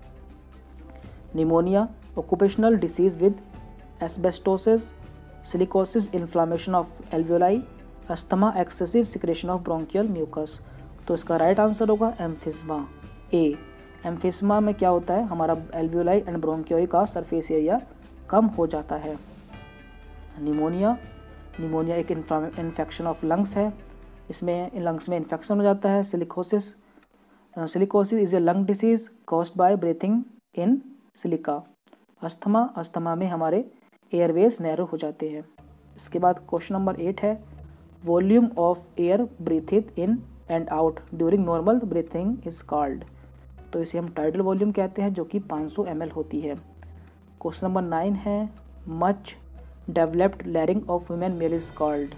S1: pneumonia, occupational disease with asbestosis, silicosis, inflammation of alveoli, asthma, excessive secretion of bronchial mucus. तो इसका right answer होगा एम्फिस्मा, ए। एम्फिस्मा में क्या होता है, हमारा एल्वियोलाई एंड ब्रोंकियोई का सरफेस एरिया कम हो जाता है। निमोनिया, निमोनिया एक इन्फेक्शन ऑफ लंग्स है, इसमें लंग्स में इन्फेक्शन हो जाता है। Silicosis, silicosis is a lung disease caused by breathing in silica. Asthma, asthma में हमारे एयरवेज नैरो हो जाते हैं। इसके बाद क्वेश्चन नंबर 8 है, volume of air breathed in and out during normal breathing is called. तो इसे हम टाइडल वॉल्यूम कहते हैं जो कि 500 ml होती है। क्वेश्चन नंबर 9 है, much developed larynx of human male is called.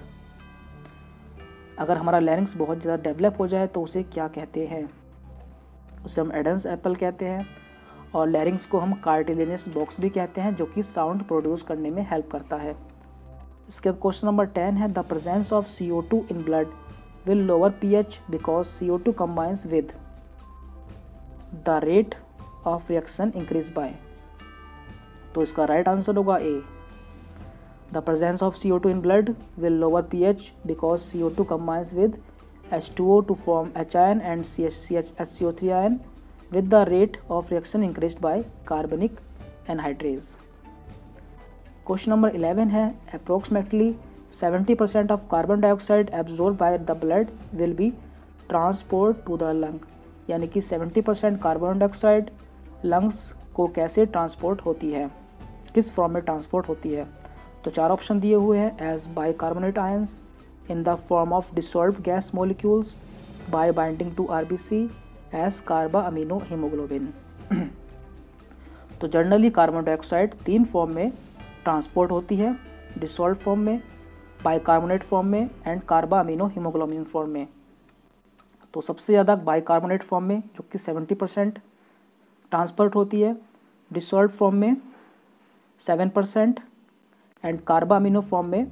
S1: अगर हमारा लैरिंग्स बहुत ज़्यादा डेवलप हो जाए तो उसे क्या कहते हैं, उसे हम एडन्स एप्पल कहते हैं। और लैरिंग्स को हम कार्टिलेजियस बॉक्स भी कहते हैं जो कि साउंड प्रोड्यूस करने में हेल्प करता है। इसके बाद क्वेश्चन नंबर 10 है, the presence of CO2 in blood will lower pH because CO2 combines with the rate of reaction increase by. तो इसका राइट आंसर होगा A, the presence of CO2 in blood will lower pH because CO2 combines with H2O to form H ion and HCO3 ion with the rate of reaction increased by carbonic anhydrase. Question number 11 है, approximately 70% of carbon dioxide absorbed by the blood will be transported to the lung, यानी कि 70% carbon dioxide lungs को कैसे transport होती है, किस form में transport होती है। तो 4 ऑप्शन दिए हुए हैं, as bicarbonate ions, in the form of dissolved gas molecules, by binding to RBC, as carbaminohaemoglobin. तो जनरली कार्बन डाइऑक्साइड 3 फॉर्म में ट्रांसपोर्ट होती है, डिसॉल्व फॉर्म में, बाइकार्बोनेट फॉर्म में and carbaminohaemoglobin form में। तो सबसे ज़्यादा बाइकार्बोनेट फॉर्म में जो कि 70% ट्रांसपोर्ट होती है, डिसॉल्व फॉर्म में 7% एंड कार्बा अमीनो फॉर्म में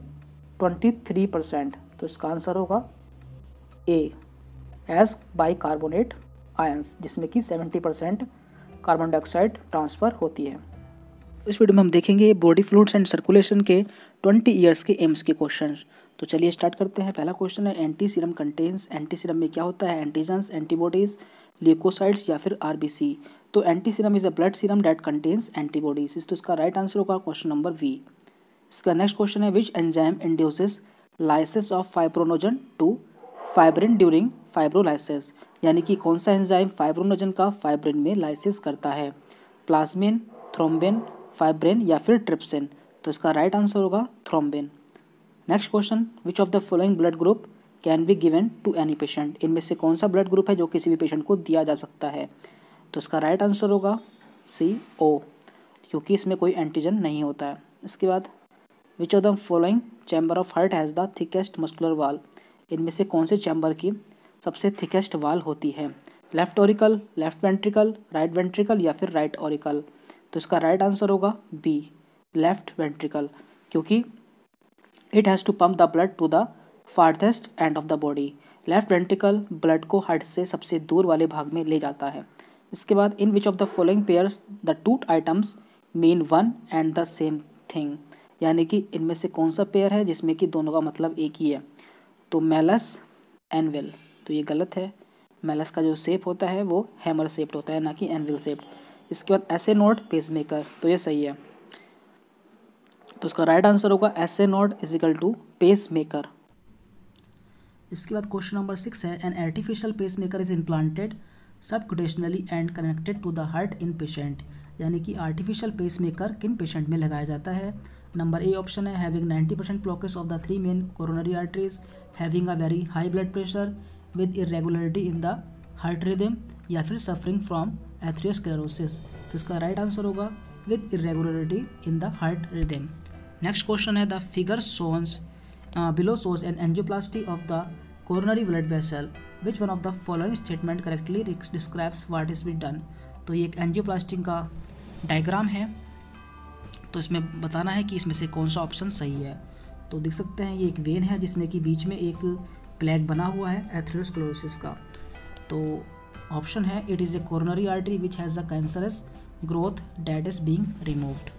S1: 23%। तो इसका आंसर होगा ए, एज बाइकार्बोनेट आयंस, जिसमें कि 70% कार्बन डाइऑक्साइड ट्रांसफ़र होती है। इस वीडियो में हम देखेंगे बॉडी फ्लूइड्स एंड सर्कुलेशन के 20 ईयर्स के एम्स के क्वेश्चन। तो चलिए स्टार्ट करते हैं। पहला क्वेश्चन है, antiserum contains. Antiserum में क्या होता है, एंटीजन्स, एंटीबॉडीज़, ल्यूकोसाइड्स या फिर RBC। तो antiserum is a blood serum that contains antibodies. तो इसका राइट आंसर होगा क्वेश्चन नंबर बी। इसका नेक्स्ट क्वेश्चन है, which enzyme induces lysis of fibrinogen to fibrin during fibrinolysis, यानी कि कौन सा एंजाइम फाइब्रोनोजन का फाइब्रिन में लाइसिस करता है। प्लाज्मिन, थ्रोम्बिन, फाइब्रिन या फिर ट्रिप्सिन। तो इसका राइट आंसर होगा thrombin. Next question, which of the following blood group can be given to any patient. इनमें से कौन सा ब्लड ग्रुप है जो किसी भी पेशेंट को दिया जा सकता है। तो इसका राइट आंसर होगा सी ओ, क्योंकि इसमें कोई एंटीजन नहीं होता है। इसके बाद which of the following chamber of heart has the thickest muscular wall. इनमें से कौन से चैम्बर की सबसे थिकेस्ट वाल होती है। Left auricle, left ventricle, right ventricle या फिर राइट ऑरिकल। तो इसका राइट आंसर होगा बी, लेफ्ट वेंट्रिकल, क्योंकि it has to pump the blood to the farthest end of the body. Left ventricle blood को heart से सबसे दूर वाले भाग में ले जाता है। इसके बाद in which of the following pairs the two items mean one and the same thing. यानी कि इनमें से कौन सा पेयर है जिसमें कि दोनों का मतलब एक ही है। तो मैलस एनविल, तो ये गलत है। मैलस का जो शेप होता है वो हैमर शेप्ड होता है, ना कि एनविल शेप्ड। इसके बाद एसे नोड पेसमेकर, तो ये सही है। तो इसका राइट आंसर होगा SA node is equal to pacemaker. इसके बाद क्वेश्चन नंबर 6 है, an artificial pacemaker is implanted subcutaneously and connected to the heart in patient. यानी कि आर्टिफिशियल पेस मेकर किन पेशेंट में लगाया जाता है। नंबर ए ऑप्शन है, having 90% blockage of the 3 main coronary arteries, having a very high blood pressure with irregularity in the heart rhythm, या फिर सफरिंग फ्रॉम एथेरोस्क्लेरोसिस। तो इसका राइट आंसर होगा with irregularity in the heart rhythm. Next question है, the figure shown below shows an angioplasty of the coronary blood vessel. Which one of the following statement correctly describes what is being done? तो ये एक angioplasty का diagram है, तो इसमें बताना है कि इसमें से कौन सा ऑप्शन सही है। तो देख सकते हैं ये एक वेन है जिसमें कि बीच में एक प्लेग बना हुआ है एथेरोस्क्लेरोसिस का। तो ऑप्शन है, it is a coronary artery which has a cancerous growth that is being removed.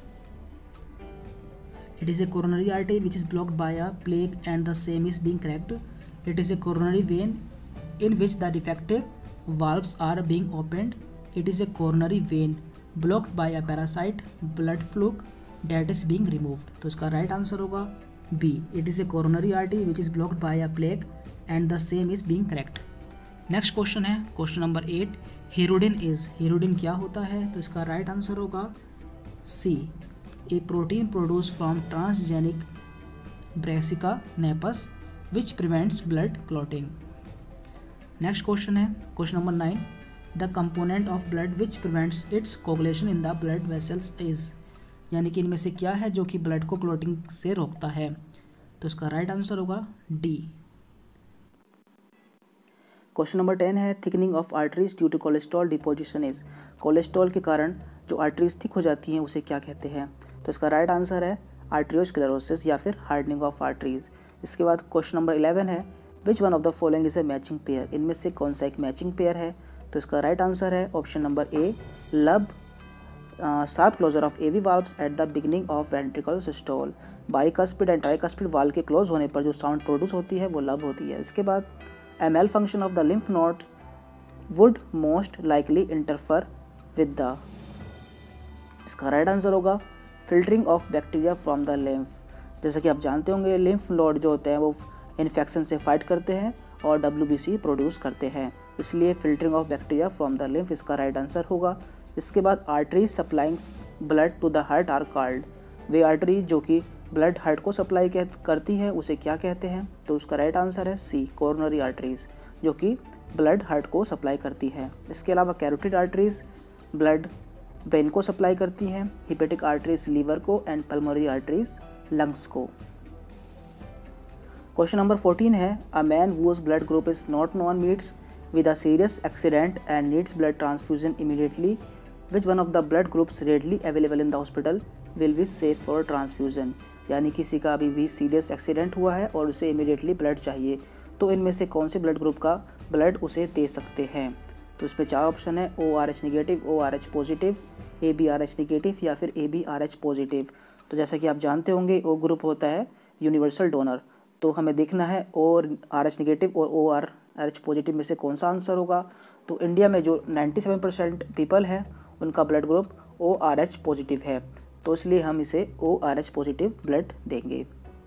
S1: It is a coronary artery which is blocked by a plaque and the same is being cracked. It is a coronary vein in which the defective valves are being opened. It is a coronary vein blocked by a parasite blood fluke that is being removed. तो इसका right answer होगा B. It is a coronary artery which is blocked by a plaque and the same is being cracked. Next question है question number 8. Hirudin is, hirudin क्या होता है। तो इसका right answer होगा C. A protein produced from transgenic Brassica napus which prevents blood clotting. Next question है question number 9. The component of blood which prevents its coagulation in the blood vessels is, यानी कि इनमें से क्या है जो कि ब्लड को क्लोटिंग से रोकता है। तो इसका राइट आंसर होगा डी। क्वेश्चन नंबर 10 है, thickening of arteries due to cholesterol deposition is. Cholesterol के कारण जो आर्टरीज थिक हो जाती हैं उसे क्या कहते हैं। तो इसका राइट आंसर है आर्टरियोस्क्लेरोसिस या फिर हार्डनिंग ऑफ आर्टरीज। इसके बाद क्वेश्चन नंबर 11 है, which one of the following is a matching pair. इनमें से कौन सा एक मैचिंग पेयर है। तो इसका राइट आंसर है option number A, lub sharp closure of AV valves at the beginning of ventricle systole. Bicuspid and tricuspid valve के क्लोज होने पर जो साउंड प्रोड्यूस होती है वो लब होती है। इसके बाद a malfunction of the lymph node would most likely interfere with the. इसका राइट आंसर होगा filtering of bacteria from the lymph. जैसे कि आप जानते होंगे लिम्फ नोड जो होते हैं वो इन्फेक्शन से फाइट करते हैं और WBC प्रोड्यूस करते हैं, इसलिए filtering of bacteria from the lymph इसका राइट आंसर होगा। इसके बाद arteries supplying blood to the heart are called. वे आर्टरी जो कि ब्लड हार्ट को सप्लाई करती है उसे क्या कहते हैं। तो उसका राइट आंसर है सी, कोरोनरी आर्टरीज, जो कि ब्लड हार्ट को सप्लाई करती है। इसके अलावा कैरोटिड आर्टरीज ब्लड ब्रेन को सप्लाई करती हैं, हिपेटिक आर्टरीज लीवर को एंड पल्मोनरी आर्टरीज लंग्स को। क्वेश्चन नंबर 14 है, a man whose blood group is not known meets with a serious accident and needs blood transfusion immediately. Which one of the blood groups readily available in the hospital will be safe for transfusion? यानी किसी का अभी भी serious accident हुआ है और उसे immediately blood चाहिए, तो इनमें से कौन से ब्लड ग्रुप का ब्लड उसे दे सकते हैं। तो इसमें 4 ऑप्शन है, ORH negative, ORH positive, ABRH negative या फिर ABRH पॉजिटिव। तो जैसा कि आप जानते होंगे O ग्रुप होता है यूनिवर्सल डोनर, तो हमें देखना है ORH नेगेटिव और ORH पॉजिटिव में से कौन सा आंसर होगा। तो इंडिया में जो 97% पीपल हैं उनका ब्लड ग्रुप ORH पॉजिटिव है, तो इसलिए हम इसे ORH पॉजिटिव ब्लड देंगे।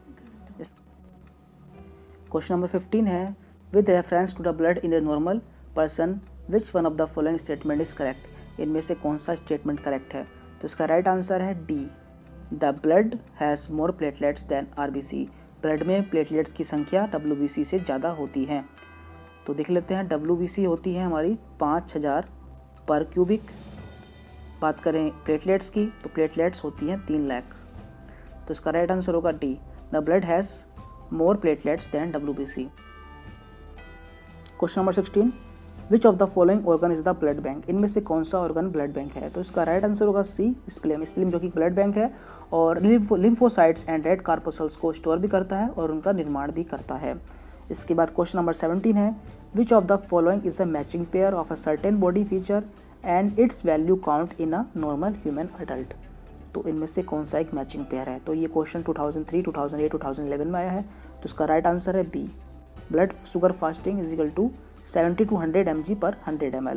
S1: क्वेश्चन नंबर 15 है, with reference to the blood in a normal person which one of the following statement is correct. इनमें से कौन सा स्टेटमेंट करेक्ट है। तो इसका राइट आंसर है D, the blood has more platelets than RBC. Blood में प्लेटलेट्स की संख्या डब्ल्यूबीसी से ज़्यादा होती हैं। तो देख लेते हैं, डब्ल्यूबीसी होती है हमारी 5000 पर क्यूबिक। बात करें प्लेटलेट्स की तो प्लेटलेट्स होती हैं 3 लाख। तो इसका राइट आंसर होगा D, the blood has more platelets than WBC. Question number 16, which of the following organ is the blood bank. इनमें से कौन सा ऑर्गन ब्लड बैंक है। तो इसका राइट आंसर होगा सी, स्प्लेम। स्प्लेम जो कि ब्लड बैंक है और लिम्फोसाइट्स एंड रेड कार्पोसल्स को स्टोर भी करता है और उनका निर्माण भी करता है। इसके बाद क्वेश्चन नंबर 17 है, which of the following is a matching pair of a certain body feature and its value count in a normal human adult. तो इनमें से कौन सा एक मैचिंग पेयर है। तो ये क्वेश्चन 2003, 2008, 2011 में आया है। तो इसका राइट आंसर है B, blood sugar fasting is equal to 70 to 100 mg पर 100 ml।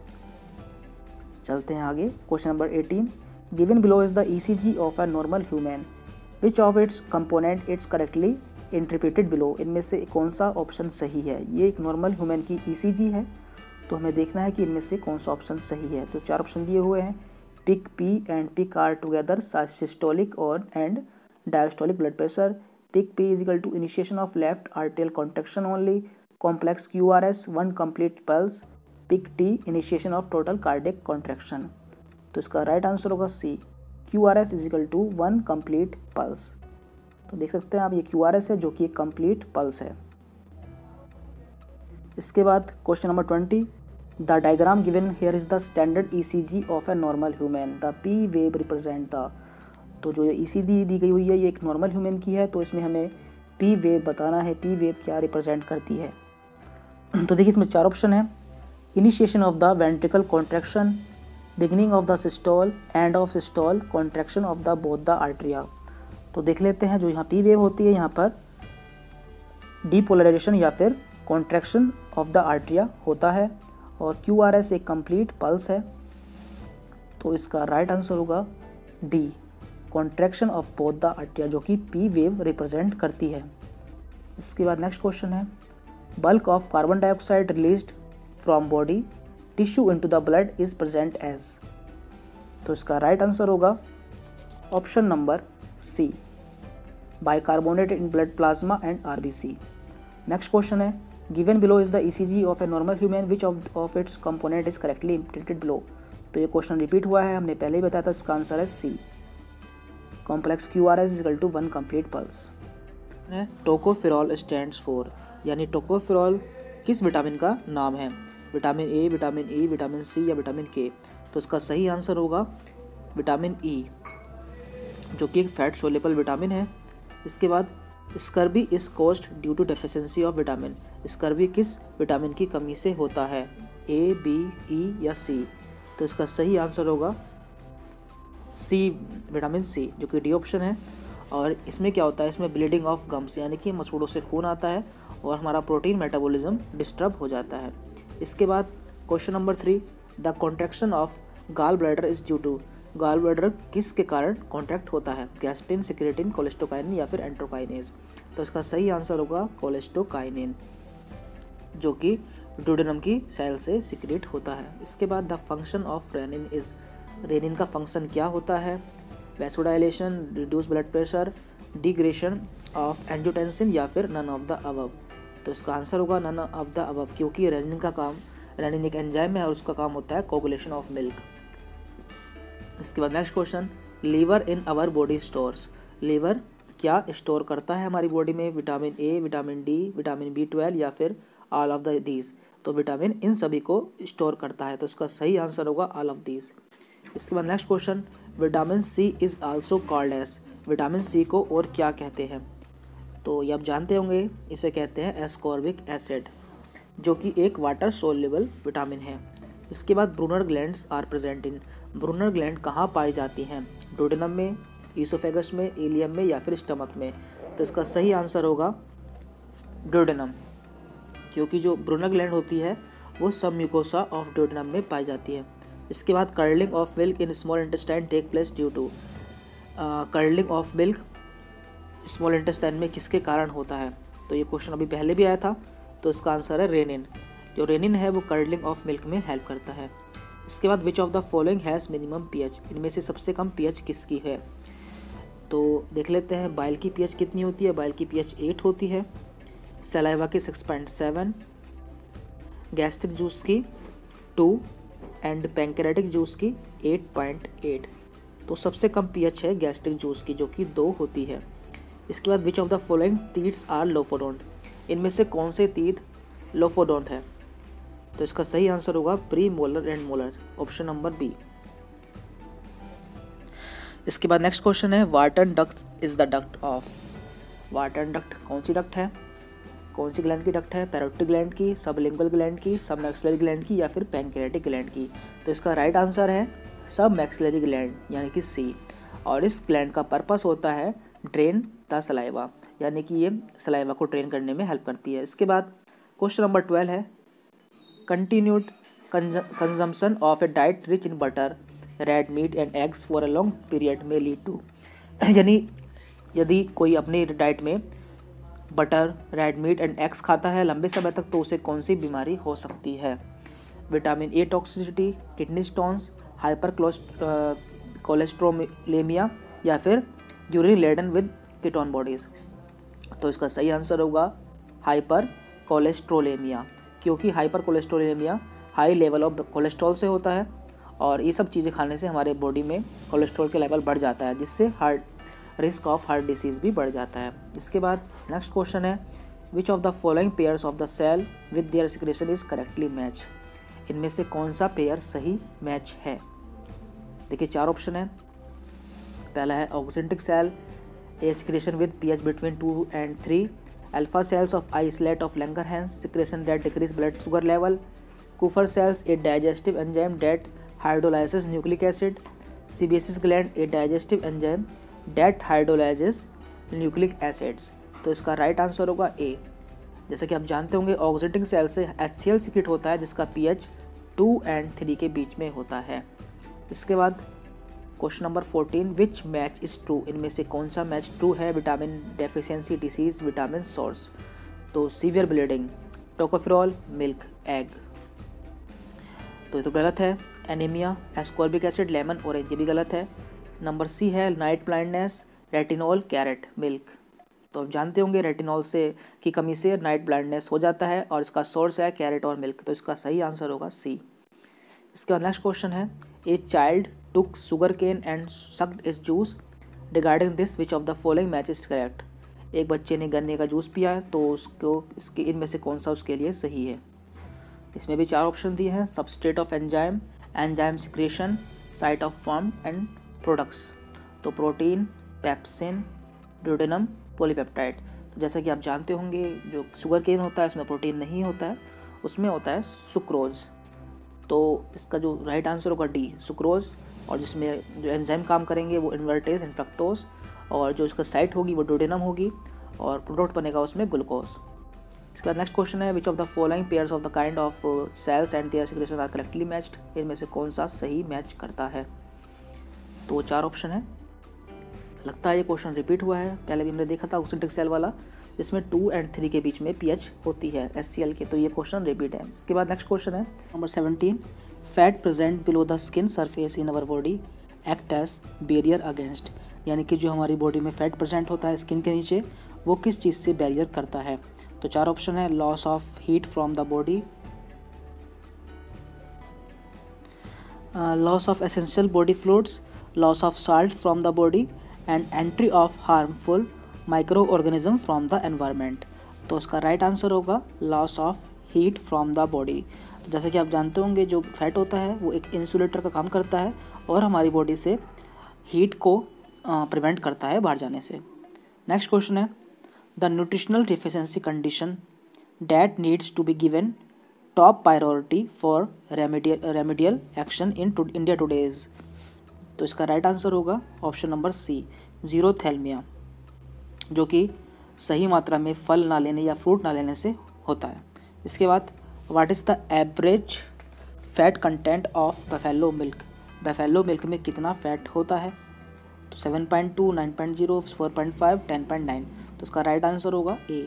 S1: चलते हैं आगे। Question number 18, given below is the ECG of a normal human, which of its component its correctly interpreted below. इनमें से कौन सा option सही है। ये एक नॉर्मल ह्यूमन की ECG है, तो हमें देखना है कि इनमें से कौन सा ऑप्शन सही है। तो 4 ऑप्शन दिए हुए हैं, peak P and peak R together systolic और and diastolic blood pressure, peak P is equal to initiation of left arterial contraction only, complex QRS 1 complete pulse, peak T initiation of total cardiac contraction. तो इसका right answer होगा C, QRS is equal to 1 complete pulse. तो देख सकते हैं आप ये QRS है जो कि एक कंप्लीट पल्स है। इसके बाद question number 20, the diagram given here is the standard ECG of a normal human, the P wave represent the. तो जो ECG दी गई हुई है ये एक नॉर्मल ह्यूमन की है, तो इसमें हमें P वेव बताना है, P वेव क्या रिप्रेजेंट करती है। तो देखिए इसमें 4 ऑप्शन है, initiation of the ventricle contraction, beginning of the systole, end of systole, contraction of the both the atria. तो देख लेते हैं, जो यहाँ P वेव होती है यहाँ पर डीपोलराइजेशन या फिर कॉन्ट्रैक्शन ऑफ द आर्टरिया होता है और QRS एक कंप्लीट पल्स है। तो इसका राइट आंसर होगा D, contraction of both the atria, जो कि P वेव रिप्रेजेंट करती है। इसके बाद नेक्स्ट क्वेश्चन है, bulk of carbon dioxide released from body tissue into the blood is present as। तो इसका राइट आंसर होगा option number C, bicarbonate in blood plasma and RBC। Next question है, given below is the ECG of a normal human, which of its component is correctly interpreted below. तो ये question repeat हुआ है, हमने पहले ही बताया था। इसका आंसर है C, complex QRS is equal to 1 complete pulse. Tocopherol stands for, यानी टोकोफेरॉल किस विटामिन का नाम है। Vitamin A, vitamin E, vitamin C या विटामिन के। तो इसका सही आंसर होगा विटामिन ई, जो कि एक फैट सोलेबल विटामिन है। इसके बाद scurvy is caused due to deficiency of vitamin. Scurvy किस विटामिन की कमी से होता है, ए, बी, ई या सी। तो इसका सही आंसर होगा सी, विटामिन सी, जो कि डी ऑप्शन है। और इसमें क्या होता है, इसमें ब्लीडिंग ऑफ गम्स, यानी कि मसूड़ों से खून आता है और हमारा प्रोटीन मेटाबॉलिज्म डिस्टर्ब हो जाता है। इसके बाद question number 3, the contraction of gall bladder is due to. Gall bladder किसके कारण कॉन्ट्रैक्ट होता है, गैस्ट्रिन, सिक्रेटिन, कोलेस्टोकाइनिन या फिर एंट्रोकाइनेज। तो इसका सही आंसर होगा कोलेस्टोकाइनिन, जो कि ड्यूडेनम की सेल से सिक्रेट होता है। इसके बाद the function of renin is. Renin का फंक्शन क्या होता है, vasodilation, reduce blood pressure, degradation of angiotensin या फिर नन ऑफ द अबव। तो इसका आंसर होगा नन ऑफ द अबव, क्योंकि रेनिन का काम, रेनिन एक एंजाइम है और उसका काम होता है कोगुलेशन ऑफ मिल्क। इसके बाद next question, liver in our body stores. Liver क्या स्टोर करता है हमारी बॉडी में, vitamin A, vitamin D, vitamin B12 या फिर ऑल ऑफ द दीज। तो विटामिन इन सभी को स्टोर करता है, तो इसका सही आंसर होगा ऑल ऑफ दीज। इसके बाद next question, vitamin C is also called as. Vitamin C को और क्या कहते हैं। तो ये आप जानते होंगे, इसे कहते हैं एस्कॉर्बिक एसिड, जो कि एक वाटर सोल्युबल विटामिन है। इसके बाद Brunner glands are present in. Brunner gland कहाँ पाई जाती हैं, डोडेनम में, ईसोफेगस में, इलियम में या फिर स्टमक में। तो इसका सही आंसर होगा डोडेनम, क्योंकि जो ब्रूनर ग्लैंड होती है वो सब म्यूकोसा ऑफ डोडेनम में पाई जाती है। इसके बाद curling of milk in small intestine take place due to. Curling of milk small intestine में किसके कारण होता है। तो ये क्वेश्चन अभी पहले भी आया था, तो इसका आंसर है रेनिन। जो रेनिन है वो कर्लिंग ऑफ मिल्क में हेल्प करता है। इसके बाद which of the following has minimum pH, इनमें से सबसे कम पीएच किसकी है। तो देख लेते हैं बाइल की पीएच कितनी होती है। बाइल की पीएच 8 होती है, सलाइवा की 6.7, गैस्ट्रिक जूस की 2 एंड पैंक्रेटिक जूस की 8.8। तो सबसे कम पीएच है गैस्ट्रिक जूस की जो कि 2 होती है। इसके बाद which of the following teeths are lophodont, इनमें से कौन से टीथ लोफोडोंट है। तो इसका सही आंसर होगा premolar and molar, option number B. इसके बाद नेक्स्ट क्वेश्चन है Wharton duct is the duct of. Wharton duct कौन सी डक्ट है, कौन सी ग्लैंड की डक्ट है, पैरोटिड ग्लैंड की, सबलिंगुअल ग्लैंड की, सब मैक्सिलरी ग्लैंड की या फिर पैंक्रियाटिक ग्लैंड की। तो इसका राइट आंसर है सब मैक्सिलरी ग्लैंड यानी कि सी। और इस ग्लैंड का पर्पस होता है ड्रेन द सलाइवा, यानी कि ये सलाइवा को ड्रेन करने में हेल्प करती है। इसके बाद क्वेश्चन नंबर 12 है continued consumption of a diet rich in butter, red meat and eggs for a long period में लीड टू, यानी यदि कोई अपनी डाइट में butter, red meat and eggs खाता है लंबे समय तक तो उसे कौन सी बीमारी हो सकती है। Vitamin A toxicity, kidney stones, hypercholesterolemia या फिर urine laden with ketone bodies. तो इसका सही आंसर होगा हाइपर कोलेस्ट्रोलेमिया, क्योंकि hypercholesterolemia high level of cholesterol से होता है और ये सब चीज़ें खाने से हमारे बॉडी में कोलेस्ट्रॉल के लेवल बढ़ जाता है, जिससे रिस्क ऑफ हार्ट डिसीज़ भी बढ़ जाता है। इसके बाद नेक्स्ट क्वेश्चन है which of the following pairs of the cell with their secretion is correctly match, इनमें से कौन सा पेयर सही मैच है। देखिए 4 ऑप्शन है। पहला है oxyntic cell, a secretion with pH between 2 and 3, alpha cells of islets of Langerhans secretion that decrease blood sugar level, Kupffer cells, a digestive enzyme that hydrolyzes nucleic acid, sebaceous gland, a digestive enzyme that hydrolyzes nucleic acids। तो इसका right answer होगा ए। जैसे कि आप जानते होंगे oxidating cell से HCl secrete होता है जिसका pH 2 and 3 के बीच में होता है। इसके बाद question number 14 which match is true, इनमें से कौन सा मैच ट्रू है। Vitamin deficiency disease, vitamin source. तो severe bleeding, tocopherol, milk, egg. तो ये तो गलत है। Anaemia, ascorbic acid, lemon, orange, ये भी गलत है। नंबर सी है night blindness, retinol, carrot, milk. तो आप जानते होंगे रेटिनॉल से की कमी से नाइट ब्लाइंडनेस हो जाता है और इसका सोर्स है कैरेट और मिल्क। तो इसका सही आंसर होगा सी। इसके बाद नेक्स्ट क्वेश्चन है a child took sugar cane and sucked its juice regarding this which of the following match is correct. एक बच्चे ने गन्ने का जूस पिया है तो उसको इसके इनमें से कौन सा उसके लिए सही है। इसमें भी 4 ऑप्शन दिए हैं substrate of enzyme, enzyme secretion, site of form and products. तो प्रोटीन, पेप्सिन, ड्यूडेनम, पॉलीपेप्टाइड। तो जैसा कि आप जानते होंगे जो शुगर केन होता है इसमें प्रोटीन नहीं होता है, उसमें होता है सुक्रोज। तो इसका जो राइट आंसर होगा डी, सुक्रोज। और जिसमें जो एंजाइम काम करेंगे वो इन्वर्टेज एंड फ्रक्टोज, और जो इसका साइट होगी वो ड्यूडेनम होगी और प्रोडक्ट बनेगा उसमें ग्लूकोज। इसके बाद नेक्स्ट क्वेश्चन है which of the following pairs of the kind of cells and their secretion are correctly matched, इनमें से कौन सा सही मैच करता है। तो 4 ऑप्शन है। लगता है ये क्वेश्चन रिपीट हुआ है, पहले भी हमने देखा था ऑक्सीडेटिव सेल वाला जिसमें 2 and 3 के बीच में pH होती है HCl के। तो ये क्वेश्चन रिपीट है। इसके बाद नेक्स्ट क्वेश्चन है number 17 fat present below the skin surface in our body act as barrier against, यानी कि जो हमारी बॉडी में फैट प्रेजेंट होता है स्किन के नीचे वो किस चीज़ से बैरियर करता है। तो 4 ऑप्शन है loss of heat from the body, loss of essential body fluids, loss of salt from the body and entry of harmful microorganism from the environment. तो उसका राइट आंसर होगा loss of heat from the body. तो जैसे कि आप जानते होंगे जो फैट होता है वो एक इंसुलेटर का काम करता है और हमारी बॉडी से हीट को प्रिवेंट करता है बाहर जाने से। नेक्स्ट क्वेश्चन है the nutritional deficiency condition that needs to be given top priority for remedial action in India today's. तो इसका राइट आंसर होगा ऑप्शन नंबर सी, जीरोथैल्मिया, जो कि सही मात्रा में फल ना लेने या फ्रूट ना लेने से होता है। इसके बाद what is the average fat content of buffalo milk, buffalo milk में कितना फैट होता है। तो 7.2, 9.0, 4.5, 10.9। तो इसका राइट आंसर होगा ए,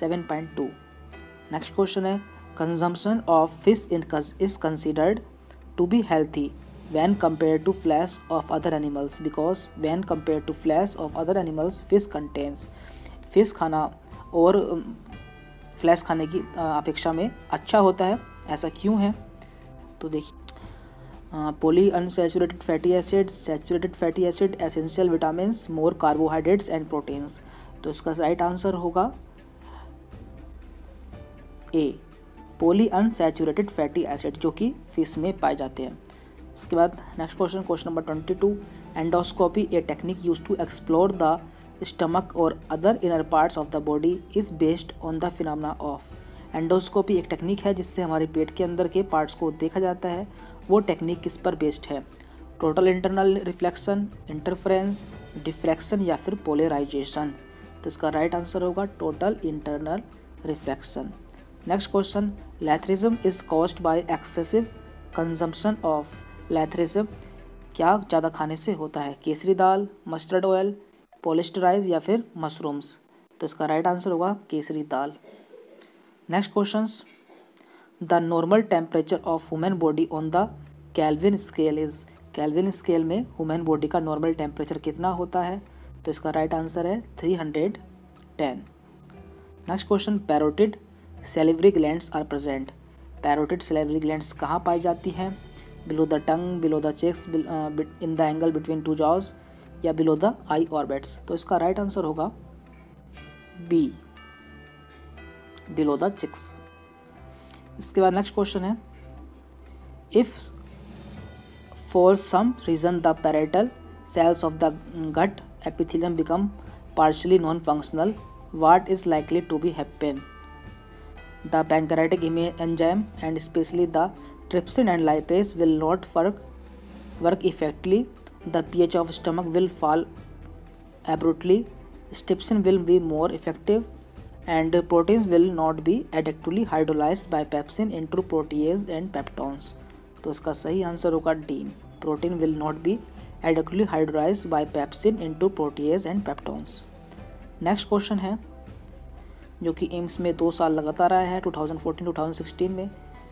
S1: 7.2। नेक्स्ट क्वेश्चन है consumption of fish is considered to be healthy when compared to flesh of other animals, because when compared to flesh of other animals fish contains, fish खाना और flash खाने की अपेक्षा में अच्छा होता है। ऐसा क्यों है? तो देखिए, poly unsaturated fatty acid, saturated fatty acid, essential vitamins, more carbohydrates and proteins. तो इसका राइट आंसर होगा A, poly unsaturated fatty acid, जो कि फिश में पाए जाते हैं। इसके बाद next question, question number 22, endoscopy a technique use to explore the stomach और other inner parts of the body is based on the phenomena of. Endoscopy एक टेक्निक है जिससे हमारे पेट के अंदर के पार्ट्स को देखा जाता है। वो टेक्निक किस पर बेस्ड है? Total internal reflection, interference, diffraction या फिर पोलराइजेशन। तो इसका राइट आंसर होगा total internal reflection. Next question, lathyrism is caused by excessive consumption of. Lathyrism क्या ज़्यादा खाने से होता है? केसरी दाल, मस्टर्ड ऑयल, पॉलिस्टराइज या फिर मशरूम्स। तो इसका राइट आंसर होगा khesari dal. Next questions, the normal temperature of human body on the Kelvin scale is. Kelvin scale में ह्यूमन बॉडी का नॉर्मल टेम्परेचर कितना होता है? तो इसका राइट आंसर है 310। Next question, parotid salivary glands are present. Parotid salivary glands कहाँ पाई जाती हैं? Below the tongue, below the cheeks, in the angle between two jaws या बिलो द आई ऑर्बिट्स। तो इसका राइट आंसर होगा बी, बिलो द चिक्स। इसके बाद नेक्स्ट क्वेश्चन है, if for some reason the parietal cells of the gut epithelium become partially non functional, what is likely to be happen? The pancreatic enzyme and especially the trypsin and lipase will not work effectively. The pH of stomach will fall abruptly. Trypsin will be more effective and proteins will not be adequately hydrolyzed by pepsin into protease and peptones. तो इसका सही answer होगा D, protein will not be adequately hydrolyzed by pepsin into proteoses and peptones. Next question है जो कि AIIMS में 2 साल लगातार आया है 2014-2016 में।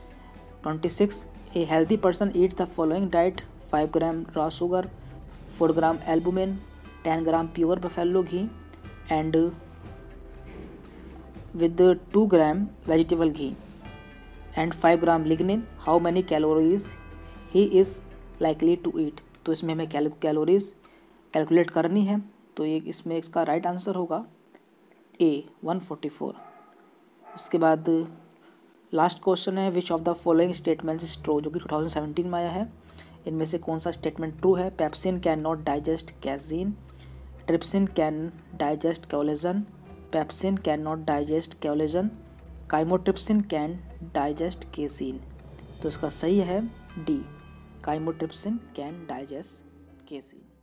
S1: 26, a healthy person eats the following diet: 5 gram raw sugar, 4 gram albumin, 10 gram pure buffalo ghee and with 2 gram vegetable ghee and 5 gram lignin. How many calories he is likely to eat? तो इसमें हमें calories calculate करनी है। तो ये इसमें इसका right answer होगा ए 144। इसके बाद लास्ट क्वेश्चन है, which of the following statements is true, जो कि 2017 में आया है। इनमें से कौन सा स्टेटमेंट ट्रू है? Pepsin can not digest casein, trypsin can digest collagen, pepsin can not digest collagen, chymotrypsin can digest casein. तो इसका सही है D, chymotrypsin can digest casein.